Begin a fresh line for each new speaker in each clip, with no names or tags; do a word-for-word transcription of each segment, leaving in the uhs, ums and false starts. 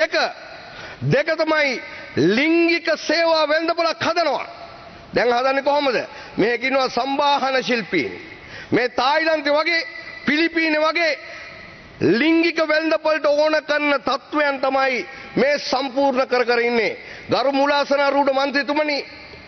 දෙක දෙක තමයි ලිංගික සේවා වෙළඳපොළක් හදනවා. දැන් හදන්නේ කොහොමද? මේක ඉන්නවා සම්බාහන ශිල්පීන්. මේ තායිලන්තේ වගේ පිලිපීනේ වගේ ලිංගික වෙළඳපොළට ඕන කරන තත්වයන් තමයි මේ සම්පූර්ණ කර කර ඉන්නේ. ගරු මුලාසනාරූඪ මන්ත්‍රීතුමනි,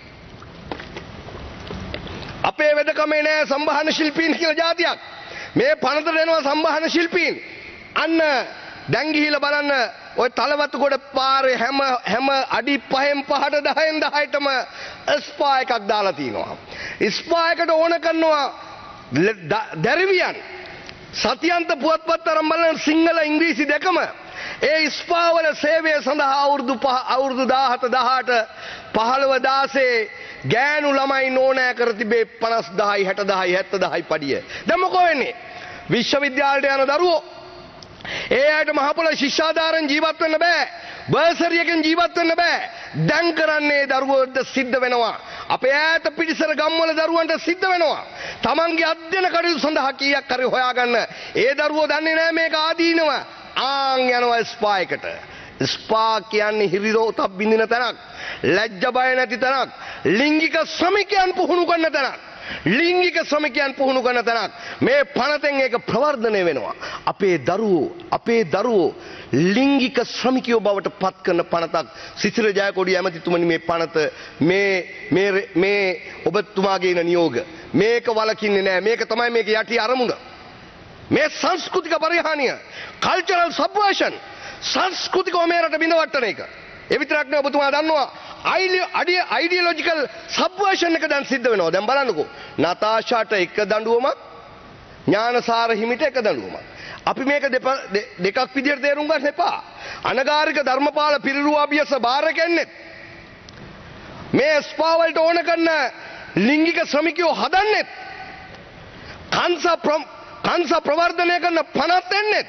අපේ වෙදකමේ නෑ සම්බාහන ශිල්පීන් කියලා જાතියක්. මේ පනතට එනවා සම්බාහන ශිල්පීන්. අන්න දැන් ගිහිල්ලා බලන්න ඔය තලවතුගොඩ පාරේ හැම හැම අඩි පහෙන් පහට දහයෙන් දහයටම ස්පා එකක් දාලා තිනවා. ස්පා එකට ඕන කරනවා දැරිවියන්. සතියන්ත පුවත්පත් අරන් බලන සිංහල ඉංග්‍රීසි දෙකම ඒ ස්පා වල සේවය සඳහා අවුරුදු අවුරුදු දාහත දහඅට පහළොව දාසේ ගෑනු ළමයි නෝනෑ කර තිබේ පනස් දහයි හැට දහයි හැත්තෑ දහයි පඩිය. දැන් මොකෝ වෙන්නේ? විශ්වවිද්‍යාලයට යන දරුවෝ ඒ අයට මහ පොළ ශිෂ්‍යාධාරෙන් ජීවත් වෙන්න බෑ. බර්සරියකින් ජීවත් වෙන්න බෑ. දැන් කරන්නේ දරුවෝට සිද්ධ වෙනවා. අපේ ඈත පිටිසර ගම්වල දරුවන්ට සිද්ධ වෙනවා. Tamanගේ අධ්‍යයන කටයුතු සඳහා කීයක් හරි හොයාගන්න. ඒ දරුවෝ දන්නේ නැහැ මේක ආදීනව. ආන් යනවා ස්පා එකට. ස්පා කියන්නේ හිරිරෝතක් බින්දින තැනක්. ලැජ්ජ බය නැති තැනක්. ලිංගික ශ්‍රමිකයන් පුහුණු කරන තැනක්. ලිංගික ශ්‍රමිකයන් පුහුණු කරන තැනක්. මේ පනතෙන් ඒක ප්‍රවර්ධනය වෙනවා. අපේ දරුවෝ අපේ දරුවෝ ලිංගික ශ්‍රමිකයෝ බවට පත් කරන පනතක්. සිසිර ජයකොඩි ඇමතිතුමනි, මේ පනත මේ මේ මේ ඔබතුමාගේ ඉන නියෝග මේක වලකින්නේ නැහැ. මේක තමයි මේක යටි අරමුණ. මේ සංස්කෘතික පරිහානිය, කල්චරල් සබ්වර්ෂන්, සංස්කෘතිකව මේ රට බිඳවට්ටන එක. ඒ විතරක් නෙවෙයි, ඔබතුමා දන්නවා අයිඩියොලොජිකල් සබ්වර්ෂන් එක දැන් සිද්ධ වෙනවා. දැන් බලන්නකෝ, නතාෂාට එක දඬුවමක්, ඥානසාර හිමිට එක දඬුවමක්. අපි මේක දෙකක් විදිහට තේරුම් ගන්න එපා. අනගාരിക ධර්මපාල පිරිරුවා අභියස බාරකන්නේ මේ ස්පා වලට ඕන කරන ලිංගික ශ්‍රමිකයෝ හදන්නේ කංශ කංශ ප්‍රවර්ධනය කරන පනත් එන්නේ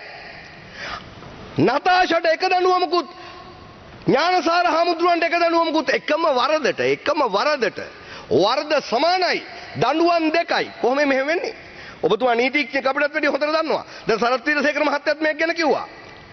නතාෂාට එක දඬුවමකුත් ඥානසාර හාමුදුරුවන්ට එක දඬුවමකුත් එකම වරදට එකම වරදට වරද සමානයි, දඬුවම් දෙකයි. කොහොම මෙහෙම වෙන්නේ? ඔබතුමා නීතිඥයෙක් අපිටත් වැඩි හොඳට දන්නවා. දැන් සරත් වීරසේකර මහත්තයත් මේක ගැන කිව්වා.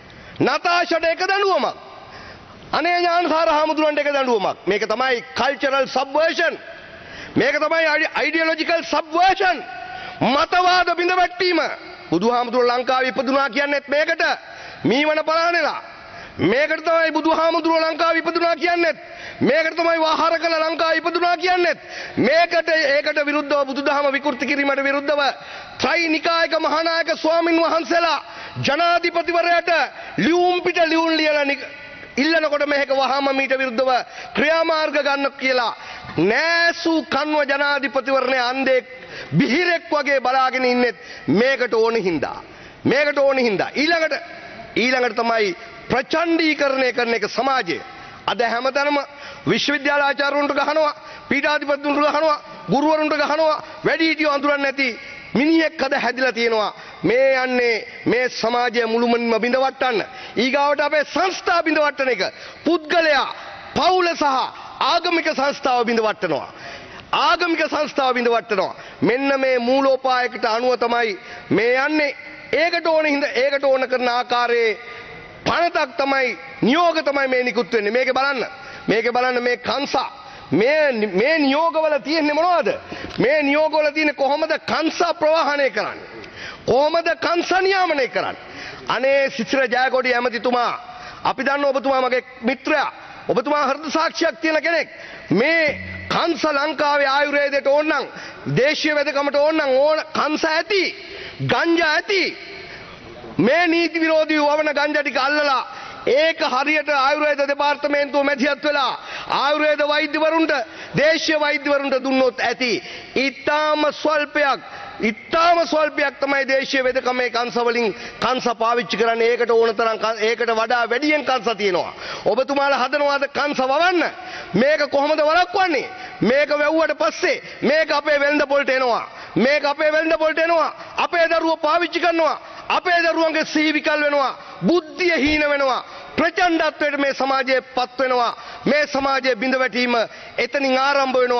නතාෂාට එක දඬුවමක්, අනේ ඥානසාර හාමුදුරුවන්ට එක දඬුවමක්. මේක තමයි කල්චරල් සබ්වර්ෂන්. මේක තමයි අයිඩියොලොජිකල් සබ්වර්ෂන්. මතවාද බිඳවැටීම. බුදුහාමුදුරුවෝ ලංකාවේ ඉපදුනා කියන්නේත් මේකට. මීවන පලානෙලා. මේකට තමයි බුදුහාමුදුරුවෝ ලංකාවේ ඉපදුනා කියන්නේත්. මේකට තමයි වහාර කළ ලංකාවේ ඉපදුනා කියන්නේත්. මේකට ඒකට විරුද්ධව බුදුදහම විකෘති කිරීමට විරුද්ධව ත්‍රිනිකායක මහානායක ස්වාමින් වහන්සේලා ජනාධිපතිවරයාට ලියුම් පිට ලියුම් ලියලා ඉල්ලනකොට මේක වහාම මීට විරුද්ධව ක්‍රියාමාර්ග ගන්න කියලා නෑසු කන්ව ජනාධිපතිවරණයේ අන්දේ බිහිරෙක් වගේ බලාගෙන ඉන්නෙත් මේකට ඕන හින්දා. මේකට ඕන හින්දා. ඊළඟට ඊළඟට තමයි ප්‍රචණ්ඩීකරණය කරන එක සමාජයේ. අද හැමතැනම විශ්වවිද්‍යාල ආචාර්යවරුන්ට ගහනවා, පීඨාධිපතිතුන්ට ගහනවා, ගුරුවරුන්ට ගහනවා, වැඩිහිටියෝ අඳුරන්නේ නැති මිනිහෙක් අද හැදිලා තියෙනවා. මේ යන්නේ මේ සමාජය මුළුමනින්ම බිඳවට්ටන්න. ඊගාවට අපේ සංස්ථා බිඳවට්ටන එක. පුද්ගලයා, පවුල සහ ආගමික සංස්ථාව බිඳවට්ටනවා. ආගමික සංස්ථාව බිඳවට්ටනවා. මෙන්න මේ මූලෝපායකට අනුව තමයි මේ යන්නේ. ඒකට ඕන හින්දා ඒකට ඕන කරන ආකාරයේ පනතක් තමයි, නියෝග තමයි මේ නිකුත් වෙන්නේ. මේක බලන්න. මේක බලන්න මේ කංසා මේ මේ නියෝගවල තියෙන්නේ මොනවද? මේ නියෝගවල තියෙන්නේ කොහොමද කංසා ප්‍රවාහනය කරන්නේ? කොහොමද කංසා නියාමනය කරන්නේ? අනේ සිසිර ජයකොඩි ඇමතිතුමා, අපි දන්න ඔබතුමා මගේ මිත්‍රයා. ඔබතුමා හෘද සාක්ෂියක් තියෙන කෙනෙක්. මේ කංස ලංකාවේ ආයුර්වේදයට ඕන නම්, දේශීය වෙදකමට ඕන නම් ඕන කංස ඇති, ගංජා ඇති. මේ නීති විරෝධී වවන ගංජා ටික අල්ලලා ඒක හරියට ආයුර්වේද දෙපාර්තමේන්තුව මැදිහත් වෙලා ආයුර්වේද වෛද්‍යවරුන්ට, දේශීය වෛද්‍යවරුන්ට දුන්නොත් ඇති. ඊටාම ස්වල්පයක් ඉතාම ස්වල්පයක් තමයි දේශීය වෙදකමේ කංශ වලින් කංශ පාවිච්චි කරන්නේ. ඒකට ඕන තරම් ඒකට වඩා වැඩියෙන් කංශ තියෙනවා. ඔබතුමාලා හදනවාද කංශ වවන්න? මේක කොහොමද වළක්වන්නේ? මේක වැව්වට පස්සේ මේක අපේ වෙළඳ පොළට එනවා. මේක අපේ වෙළඳ පොළට එනවා. අපේ දරුවෝ පාවිච්චි කරනවා. අපේ දරුවන්ගේ සිහි විකල් වෙනවා. බුද්ධිය හීන වෙනවා. ප්‍රචණ්ඩත්වයට මේ සමාජයේ පත් වෙනවා. මේ සමාජයේ බිඳ වැටීම එතනින් ආරම්භ වෙනවා.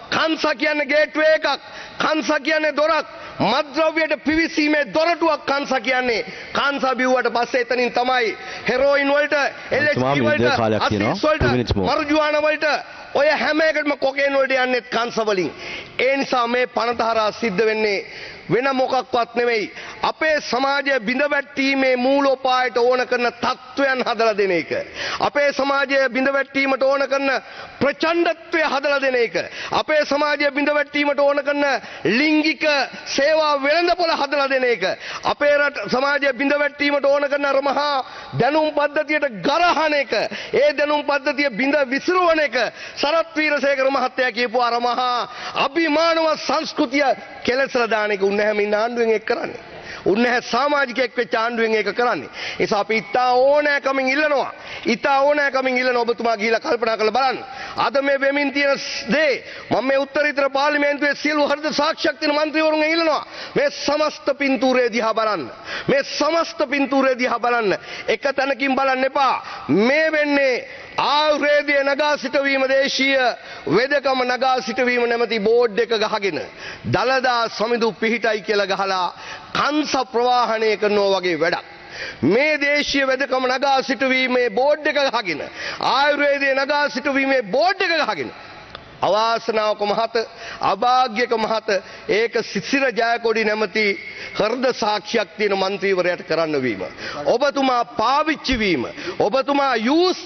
කංසා කියන්නේ ගේට්වේ එකක්. කංසා කියන්නේ දොරක්. මත්ද්‍රව්‍යයට පිවිසීමේ දොරටුවක් කංසා කියන්නේ. කංසා බිව්වට පස්සේ එතනින් තමයි හෙරෝයින් වලට, එල් එච් ඩී වලට, අසිස් වලට, මර්ජුවානා වලට ඔය හැම එකටම කොකේන් වලට යන්නේ කංසා වලින්. ඒ නිසා මේ පනත හරහා සිද්ධ වෙන්නේ වෙන මොකක්වත් නෙවෙයි. අපේ සමාජය බිඳවැටීමේ මූලෝපායට ඕන කරන තත්ත්වයන් හදලා දෙන එක. අපේ සමාජය බිඳවැටීමට ඕන කරන ප්‍රචණ්ඩත්වය හදලා දෙන එක. අපේ සමාජය බිඳවැටීමට ඕන කරන ලිංගික සේවා වෙළඳපොළ හදලා දෙන එක. අපේ රට සමාජය බිඳවැටීමට ඕන කරන අර මහා දැනුම් පද්ධතියට ගරහන එක. ඒ දැනුම් පද්ධතිය බිඳ විසිරුවන එක. සරත් වීරසේකර මහත්තයා කියපු අර මහා අභිමානව සංස්කෘතිය කෙලෙසලා දාන එක උන්නැහැම ඉන්න ආණ්ඩුවෙන් ඒක කරන්නේ. උන්නැහැ සමාජිකයෙක් වෙච්ච ආණ්ඩුවෙන් ඒක කරන්නේ. ඒ නිසා අපි ඉතා ඕනෑකමින් ඉල්ලනවා. ඉතා ඕනෑකමින් ඉල්ලන ඔබතුමා ගිහිලා කල්පනා කරලා බලන්න. අද මේ වෙමින් තියෙන දේ මම මේ උත්තරීතර පාර්ලිමේන්තුවේ සියලු හෘද සාක්ෂියක් තියෙන മന്ത്രിවරුන්ගෙන් ඉල්ලනවා. මේ සමස්ත පින්තූරය දිහා බලන්න. මේ සමස්ත පින්තූරය දිහා බලන්න. එක තැනකින් බලන්න එපා. මේ වෙන්නේ ආයුර්වේදයේ නගා සිටවීම දේශීය වෙදකම නගා සිටවීම නැමැති බෝඩ් එක ගහගෙන දලදා සමිඳු පිහිටයි කියලා ගහලා කංස ප්‍රවාහණය කරනවා වගේ වැඩක්. මේ දේශීය වෙදකම නගා සිටවීමේ බෝඩ් එක ගහගෙන ආයුර්වේදයේ නගා සිටවීමේ බෝඩ් එක ගහගෙන අවාසනාවක මහත අභාග්‍යක මහත ඒක සිසිර ජයකොඩි නැමැති හෘද සාක්ෂියක් තියෙන മന്ത്രിවරයාට කරන්න වීම. ඔබතුමා පාවිච්චි වීම. ඔබතුමා යූස්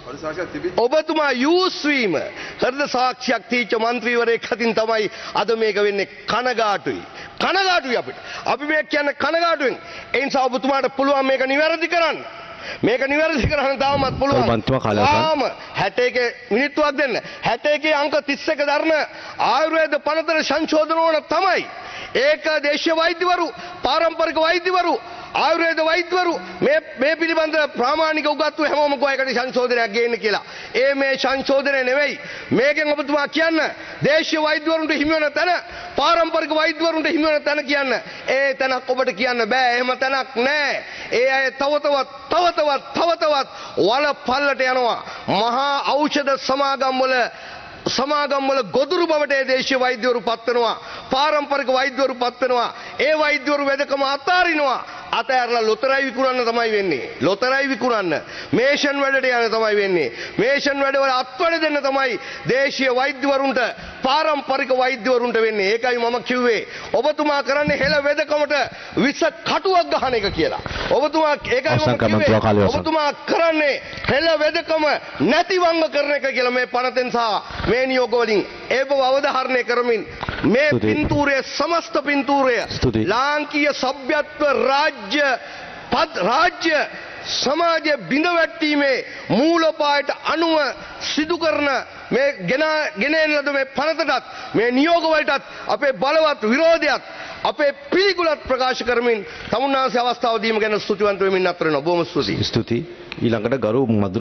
ඔබතුමා යූස් වීම හෘද සාක්ෂියක් තීච්ච മന്ത്രിවරයෙක් අතින් තමයි අද මේක වෙන්නේ. කනගාටුයි. කනගාටුයි අපිට. අපි මේක කියන්නේ කනගාටුවෙන්. ඒ නිසා ඔබතුමාට පුළුවන් මේක නිවැරදි කරන්න. මේක නිවැරදි කරන්න තාමත් පුළුවන්. තාම හැට එක මිනිත්තුවක් දෙන්න. හැට එකේ අංක තිස් එක දරන ආයුර්වේද පනතට සංශෝධන ඕන තමයි. ඒක දේශීය වෛද්‍යවරු, පාරම්පරික වෛද්‍යවරු, ආයුර්වේද වෛද්‍යවරු මේ මේ පිළිබඳ ප්‍රාමාණික උගත්තු හැමෝම කොයකට සංශෝධනයක් ගේන්න කියලා. ඒ මේ සංශෝධනය නෙවෙයි. මේකෙන් ඔබතුමා කියන්න දේශීය වෛද්‍යවරුන්ට හිමි වෙන තැන, පාරම්පරික වෛද්‍යවරුන්ට හිමි වෙන තැන කියන්න. ඒ තැනක් ඔබට කියන්න බෑ. එහෙම තැනක් නෑ. ඒ අය තව තවත් තව තවත් තව තවත් වල පල්ලට යනවා. මහා ඖෂධ සමාගම් වල සමාගම් වල ගොදුරු බවට ඒ දේශීය වෛද්‍යවරු පත් වෙනවා. පාරම්පරික වෛද්‍යවරු පත් වෙනවා. ඒ වෛද්‍යවරු වෙදකම අතාරිනවා. අතෑරලා ලොතරැයි විකුණන්න තමයි වෙන්නේ. ලොතරැයි විකුණන්න. මේෂන් වැඩට යන තමයි වෙන්නේ. මේෂන් වැඩවල අත්වැඩ දෙන්න තමයි දේශීය වෛද්‍යවරුන්ට, පාරම්පරික වෛද්‍යවරුන්ට වෙන්නේ. ඒකයි මම කිව්වේ ඔබතුමා කරන්නේ හෙළ වෙදකමට විස කටුවක් ගහන එක කියලා. ඔබතුමා ඒකයි මම කිව්වේ ඔබතුමා කරන්නේ හෙළ වෙදකම නැතිවංග කරන එක කියලා මේ පනතෙන් සහ මේ නියෝග වලින් ඒ බව අවධාරණය කරමින් මේ පින්තූරයේ සමස්ත පින්තූරය ලාංකීය සભ્યත්ව රාජ්‍ය පද රාජ්‍ය සමාජය බිඳවැටීමේ මූලපායට අනුව සිදු කරන මේ ගෙන ගෙනෙන ලද මේ පනතටත් මේ නියෝග වලටත් අපේ බලවත් විරෝධයක් අපේ පිළිකුලත් ප්‍රකාශ කරමින් තමුන්නාන්සේ අවස්ථාව දීම ගැන ස්තුතිවන්ත වෙමින් අත්වනවා. බොහොම ස්තුතියි.
ස්තුතියි. ඊළඟට ගරු